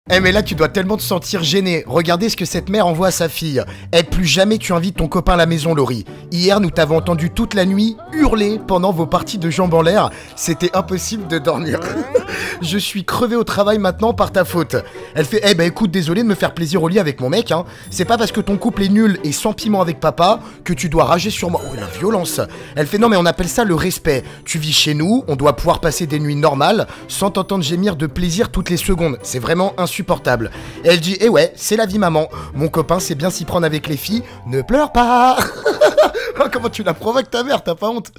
Eh mais là tu dois tellement te sentir gêné. Regardez ce que cette mère envoie à sa fille. Eh, plus jamais tu invites ton copain à la maison, Laurie. Hier nous t'avons entendu toute la nuit hurler pendant vos parties de jambes en l'air. C'était impossible de dormir. Je suis crevé au travail maintenant par ta faute. Elle fait, eh bah écoute, désolé de me faire plaisir au lit avec mon mec, hein. C'est pas parce que ton couple est nul et sans piment avec papa que tu dois rager sur moi. Oh la violence. Elle fait, non mais on appelle ça le respect. Tu vis chez nous, on doit pouvoir passer des nuits normales sans t'entendre gémir de plaisir toutes les secondes. C'est vraiment insupportable. Et elle dit, eh ouais, c'est la vie maman. Mon copain sait bien s'y prendre avec les filles. Ne pleure pas. Comment tu la provoques ta mère, t'as pas honte?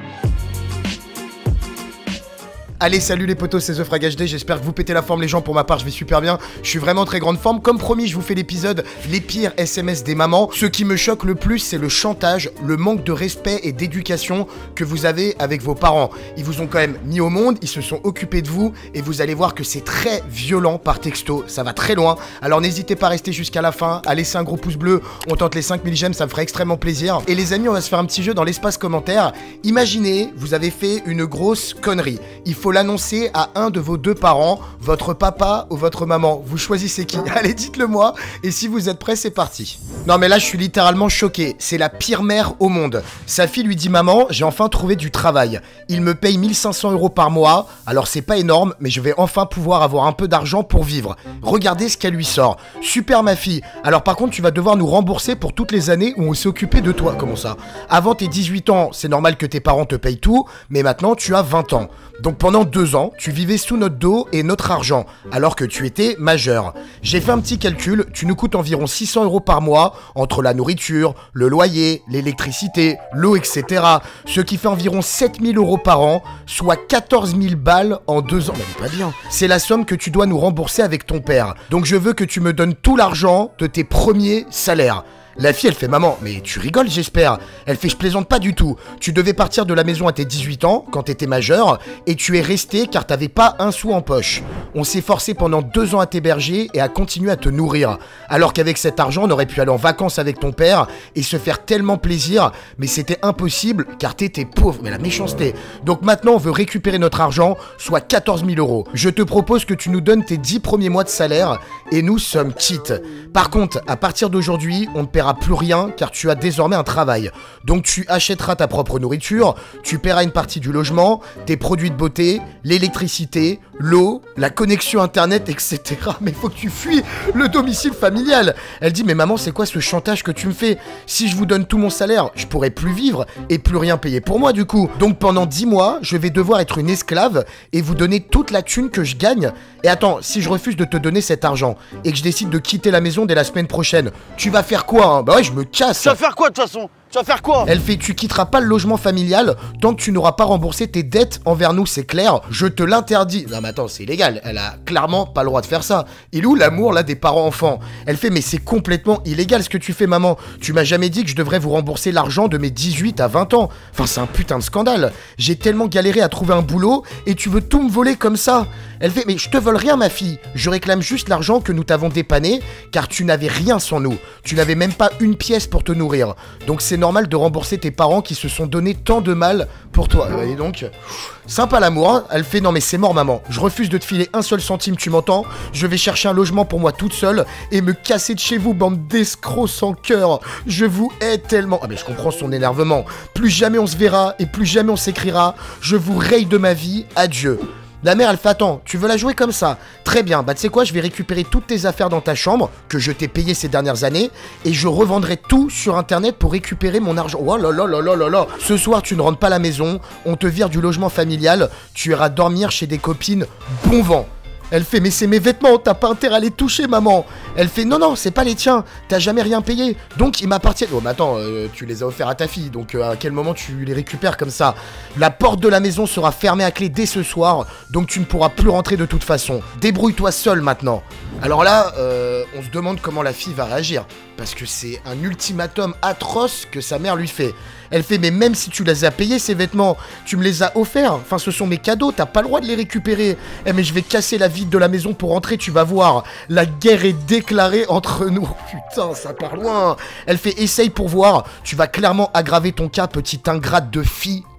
Allez, salut les potos, c'est The Frag HD, j'espère que vous pétez la forme les gens, pour ma part je vais super bien, je suis vraiment très grande forme. Comme promis, je vous fais l'épisode les pires SMS des mamans. Ce qui me choque le plus, c'est le chantage, le manque de respect et d'éducation que vous avez avec vos parents. Ils vous ont quand même mis au monde, ils se sont occupés de vous, et vous allez voir que c'est très violent par texto, ça va très loin. Alors n'hésitez pas à rester jusqu'à la fin, à laisser un gros pouce bleu, on tente les 5000 j'aime, ça me ferait extrêmement plaisir. Et les amis, on va se faire un petit jeu dans l'espace commentaire. Imaginez, vous avez fait une grosse connerie, il faut l'annoncer à un de vos deux parents, votre papa ou votre maman. Vous choisissez qui? Allez, dites-le moi. Et si vous êtes prêts, c'est parti. Non mais là, je suis littéralement choqué. C'est la pire mère au monde. Sa fille lui dit, maman, j'ai enfin trouvé du travail. Il me paye 1500 € par mois. Alors c'est pas énorme, mais je vais enfin pouvoir avoir un peu d'argent pour vivre. Regardez ce qu'elle lui sort. Super ma fille. Alors par contre, tu vas devoir nous rembourser pour toutes les années où on s'est occupé de toi. Comment ça? Avant tes 18 ans, c'est normal que tes parents te payent tout, mais maintenant tu as 20 ans. Donc pendant 2 ans, tu vivais sous notre dos et notre argent, alors que tu étais majeur. J'ai fait un petit calcul, tu nous coûtes environ 600 € par mois, entre la nourriture, le loyer, l'électricité, l'eau, etc. Ce qui fait environ 7000 € par an, soit 14 000 balles en 2 ans. Mais pas bien. C'est la somme que tu dois nous rembourser avec ton père. Donc je veux que tu me donnes tout l'argent de tes premiers salaires. La fille, elle fait, maman, mais tu rigoles, j'espère. Elle fait, je plaisante pas du tout. Tu devais partir de la maison à tes 18 ans, quand t'étais majeur, et tu es resté car t'avais pas un sou en poche. On s'est forcé pendant 2 ans à t'héberger et à continuer à te nourrir. Alors qu'avec cet argent, on aurait pu aller en vacances avec ton père et se faire tellement plaisir, mais c'était impossible car t'étais pauvre. Mais la méchanceté. Donc maintenant, on veut récupérer notre argent, soit 14 000 €. Je te propose que tu nous donnes tes 10 premiers mois de salaire et nous sommes quittes. Par contre, à partir d'aujourd'hui, on ne paiera plus rien car tu as désormais un travail. Donc tu achèteras ta propre nourriture, tu paieras une partie du logement, tes produits de beauté, l'électricité, l'eau, la connexion internet, etc. Mais faut que tu fuis le domicile familial. Elle dit, mais maman, c'est quoi ce chantage que tu me fais? Si je vous donne tout mon salaire, je pourrais plus vivre et plus rien payer pour moi du coup. Donc pendant 10 mois, je vais devoir être une esclave et vous donner toute la thune que je gagne. Et attends, si je refuse de te donner cet argent et que je décide de quitter la maison dès la semaine prochaine, tu vas faire quoi, hein? Bah ouais, je me casse. Tu vas faire quoi de toute façon? Tu vas faire quoi? Elle fait, tu quitteras pas le logement familial tant que tu n'auras pas remboursé tes dettes envers nous, c'est clair. Je te l'interdis. Non mais attends, c'est illégal. Elle a clairement pas le droit de faire ça. Il est où l'amour là des parents-enfants? Elle fait, mais c'est complètement illégal ce que tu fais, maman. Tu m'as jamais dit que je devrais vous rembourser l'argent de mes 18 à 20 ans. Enfin, c'est un putain de scandale. J'ai tellement galéré à trouver un boulot et tu veux tout me voler comme ça. Elle fait, mais je te vole rien ma fille. Je réclame juste l'argent que nous t'avons dépanné car tu n'avais rien sans nous. Tu n'avais même pas une pièce pour te nourrir. Donc c'est normal de rembourser tes parents qui se sont donné tant de mal pour toi. Et donc, sympa l'amour, hein. Elle fait, non mais c'est mort maman, je refuse de te filer un seul centime, tu m'entends? Je vais chercher un logement pour moi toute seule et me casser de chez vous, bande d'escrocs sans cœur. Je vous hais tellement. Ah mais je comprends son énervement. Plus jamais on se verra et plus jamais on s'écrira. Je vous raye de ma vie, adieu. La mère, elle fait, attends, tu veux la jouer comme ça? Très bien, bah tu sais quoi, je vais récupérer toutes tes affaires dans ta chambre, que je t'ai payé ces dernières années, et je revendrai tout sur internet pour récupérer mon argent. Oh là là là là là là. Ce soir, tu ne rentres pas à la maison, on te vire du logement familial, tu iras dormir chez des copines, bon vent. Elle fait, mais c'est mes vêtements, t'as pas intérêt à les toucher, maman. Elle fait, non, non, c'est pas les tiens, t'as jamais rien payé, donc ils m'appartiennent. Oh, mais attends, tu les as offerts à ta fille, donc à quel moment tu les récupères comme ça? La porte de la maison sera fermée à clé dès ce soir, donc tu ne pourras plus rentrer de toute façon. Débrouille-toi seul maintenant. Alors là, on se demande comment la fille va réagir, parce que c'est un ultimatum atroce que sa mère lui fait. Elle fait, mais même si tu les as payés, ces vêtements, tu me les as offerts. Enfin, ce sont mes cadeaux, t'as pas le droit de les récupérer. Eh, mais je vais casser la vitre de la maison pour rentrer, tu vas voir. La guerre est déclarée entre nous. Putain, ça part loin. Elle fait, essaye pour voir. Tu vas clairement aggraver ton cas, petite ingrate de fille.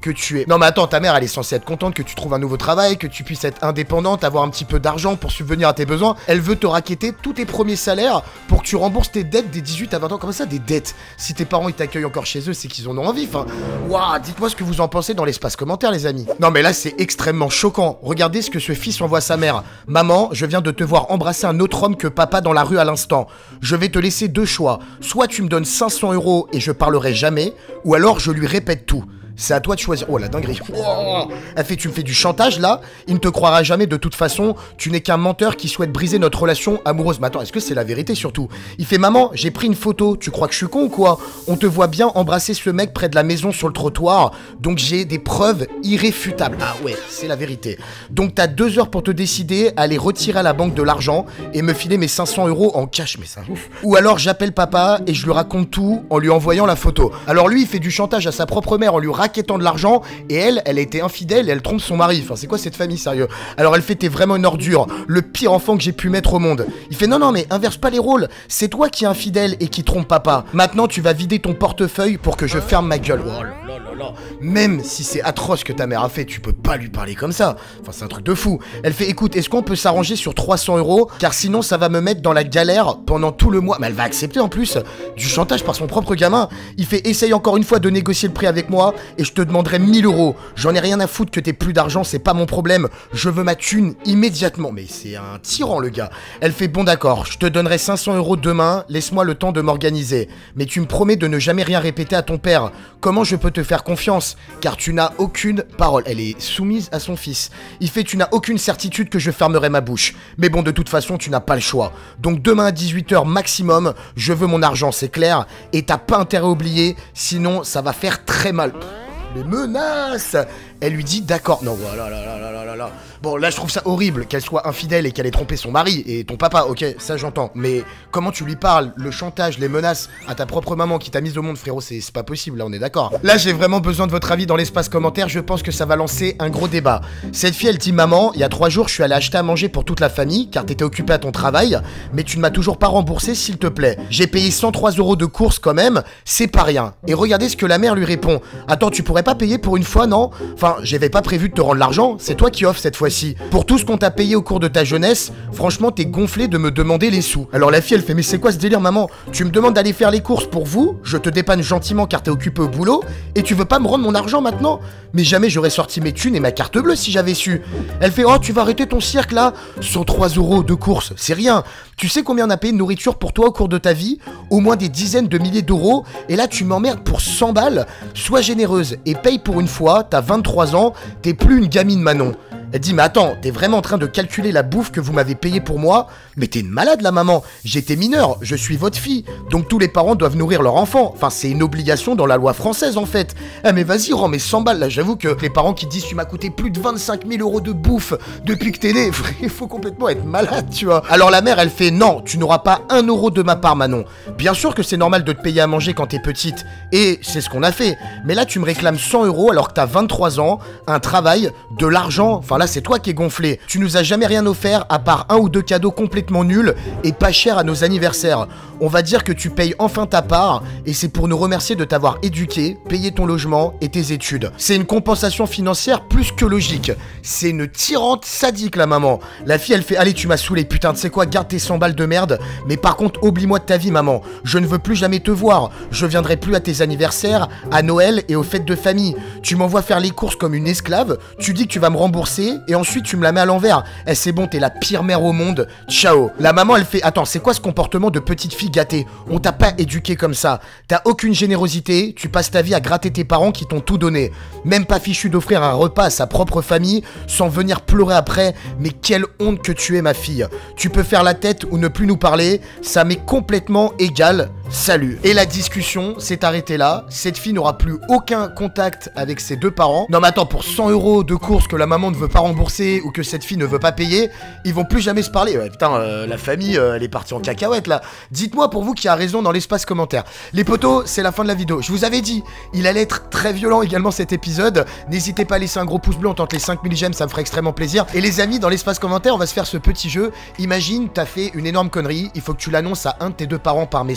que tu es. Non mais attends, ta mère elle est censée être contente que tu trouves un nouveau travail, que tu puisses être indépendante, avoir un petit peu d'argent pour subvenir à tes besoins. Elle veut te racketter tous tes premiers salaires pour que tu rembourses tes dettes des 18 à 20 ans. Comment ça des dettes? Si tes parents ils t'accueillent encore chez eux, c'est qu'ils en ont envie. Enfin, waouh, dites-moi ce que vous en pensez dans l'espace commentaire les amis. Non mais là c'est extrêmement choquant. Regardez ce que ce fils envoie à sa mère. Maman, je viens de te voir embrasser un autre homme que papa dans la rue à l'instant. Je vais te laisser deux choix. Soit tu me donnes 500 € et je parlerai jamais, ou alors je lui répète tout. C'est à toi de choisir. Oh la dinguerie. Oh, elle fait, tu me fais du chantage là. Il ne te croira jamais de toute façon. Tu n'es qu'un menteur qui souhaite briser notre relation amoureuse. Mais attends, est-ce que c'est la vérité surtout? Il fait maman, j'ai pris une photo. Tu crois que je suis con ou quoi? On te voit bien embrasser ce mec près de la maison sur le trottoir. Donc j'ai des preuves irréfutables. Ah ouais, c'est la vérité. Donc t'as 2 heures pour te décider à aller retirer à la banque de l'argent et me filer mes 500 € en cash. Mais ça ouf. Ou alors j'appelle papa et je lui raconte tout en lui envoyant la photo. Alors lui il fait du chantage à sa propre mère en lui raquettant de l'argent et elle a été infidèle et elle trompe son mari. Enfin c'est quoi cette famille sérieux? Alors elle fait t'es vraiment une ordure, le pire enfant que j'ai pu mettre au monde. Il fait non mais inverse pas les rôles, c'est toi qui es infidèle et qui trompe papa. Maintenant tu vas vider ton portefeuille pour que je ferme ma gueule. Oh là là là là. Même si c'est atroce que ta mère a fait, tu peux pas lui parler comme ça. Enfin c'est un truc de fou. Elle fait écoute, est-ce qu'on peut s'arranger sur 300 € car sinon ça va me mettre dans la galère pendant tout le mois. Mais elle va accepter en plus du chantage par son propre gamin. Il fait essaye encore une fois de négocier le prix avec moi et je te demanderai 1000 €. J'en ai rien à foutre que t'aies plus d'argent, c'est pas mon problème. Je veux ma thune immédiatement. Mais c'est un tyran le gars. Elle fait bon d'accord, je te donnerai 500 € demain, laisse-moi le temps de m'organiser. Mais tu me promets de ne jamais rien répéter à ton père. Comment je peux te faire confiance? Car tu n'as aucune parole. Elle est soumise à son fils. Il fait tu n'as aucune certitude que je fermerai ma bouche. Mais bon de toute façon tu n'as pas le choix. Donc demain à 18 h maximum, je veux mon argent, c'est clair. Et t'as pas intérêt à oublier, sinon ça va faire très mal. Les menaces. Elle lui dit d'accord. Non, voilà, là. Bon, là, je trouve ça horrible qu'elle soit infidèle et qu'elle ait trompé son mari et ton papa. Ok, ça j'entends. Mais comment tu lui parles, le chantage, les menaces à ta propre maman qui t'a mise au monde, frérot, c'est pas possible. Là, on est d'accord. Là, j'ai vraiment besoin de votre avis dans l'espace commentaire. Je pense que ça va lancer un gros débat. Cette fille, elle dit maman, il y a 3 jours, je suis allé acheter à manger pour toute la famille car t'étais occupé à ton travail, mais tu ne m'as toujours pas remboursé, s'il te plaît. J'ai payé 103 € de courses quand même. C'est pas rien. Et regardez ce que la mère lui répond. Attends, tu pourrais pas payer pour une fois, non? Enfin, j'avais pas prévu de te rendre l'argent, c'est toi qui offres cette fois-ci. Pour tout ce qu'on t'a payé au cours de ta jeunesse, franchement, t'es gonflé de me demander les sous. Alors la fille, elle fait, mais c'est quoi ce délire, maman? Tu me demandes d'aller faire les courses pour vous, je te dépanne gentiment car t'es occupé au boulot, et tu veux pas me rendre mon argent maintenant? Mais jamais j'aurais sorti mes thunes et ma carte bleue si j'avais su. Elle fait, oh, tu vas arrêter ton cirque là? 103 € de courses, c'est rien. Tu sais combien on a payé de nourriture pour toi au cours de ta vie? Au moins des dizaines de milliers d'euros, et là tu m'emmerdes pour 100 balles? Sois généreuse et paye pour une fois, t'as 23 ans, t'es plus une gamine Manon. Elle dit mais attends, t'es vraiment en train de calculer la bouffe que vous m'avez payée pour moi? Mais t'es une malade la maman, j'étais mineur, je suis votre fille, donc tous les parents doivent nourrir leur enfant, enfin c'est une obligation dans la loi française en fait. Ah mais vas-y rends mes 100 balles là, j'avoue que les parents qui disent tu m'as coûté plus de 25 000 € de bouffe depuis que t'es né, il faut complètement être malade tu vois. Alors la mère elle fait non, tu n'auras pas 1 € de ma part Manon. Bien sûr que c'est normal de te payer à manger quand t'es petite, et c'est ce qu'on a fait, mais là tu me réclames 100 € alors que t'as 23 ans, un travail, de l'argent, enfin là c'est toi qui es gonflé. Tu nous as jamais rien offert à part 1 ou 2 cadeaux complètement nuls et pas chers à nos anniversaires. On va dire que tu payes enfin ta part et c'est pour nous remercier de t'avoir éduqué, payé ton logement et tes études. C'est une compensation financière plus que logique. C'est une tyrante sadique la maman. La fille elle fait allez tu m'as saoulé putain, tu sais quoi, garde tes 100 balles de merde, mais par contre oublie-moi de ta vie maman. Je ne veux plus jamais te voir. Je viendrai plus à tes anniversaires, à Noël et aux fêtes de famille. Tu m'envoies faire les courses comme une esclave, tu dis que tu vas me rembourser et ensuite tu me la mets à l'envers. Eh c'est bon, t'es la pire mère au monde. Ciao. La maman elle fait attends, c'est quoi ce comportement de petite fille gâtée? On t'a pas éduqué comme ça. T'as aucune générosité, tu passes ta vie à gratter tes parents qui t'ont tout donné. Même pas fichu d'offrir un repas à sa propre famille sans venir pleurer après. Mais quelle honte que tu es ma fille. Tu peux faire la tête ou ne plus nous parler, ça m'est complètement égal. Salut. Et la discussion s'est arrêtée là. Cette fille n'aura plus aucun contact avec ses 2 parents. Non mais attends, pour 100 € de courses que la maman ne veut pas rembourser ou que cette fille ne veut pas payer, ils vont plus jamais se parler. Ouais, putain, la famille, elle est partie en cacahuète là. Dites-moi pour vous qui a raison dans l'espace commentaire. Les potos, c'est la fin de la vidéo. Je vous avais dit, il allait être très violent également cet épisode. N'hésitez pas à laisser un gros pouce bleu, on tente les 5000 j'aime, ça me ferait extrêmement plaisir. Et les amis, dans l'espace commentaire, on va se faire ce petit jeu. Imagine, t'as fait une énorme connerie, il faut que tu l'annonces à un de tes 2 parents par message.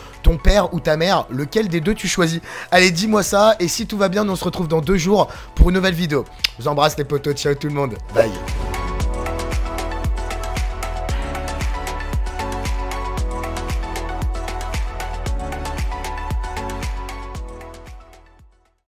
ton père ou ta mère, lequel des deux tu choisis? Allez, dis-moi ça, et si tout va bien, nous on se retrouve dans 2 jours pour une nouvelle vidéo. Je vous embrasse les potos, ciao tout le monde, bye.